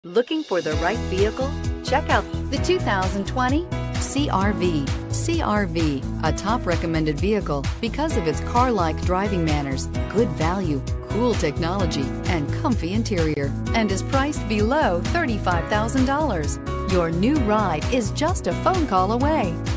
Looking for the right vehicle? Check out the 2020 CR-V. CR-V, a top recommended vehicle because of its car-like driving manners, good value, cool technology, and comfy interior, and is priced below $35,000. Your new ride is just a phone call away.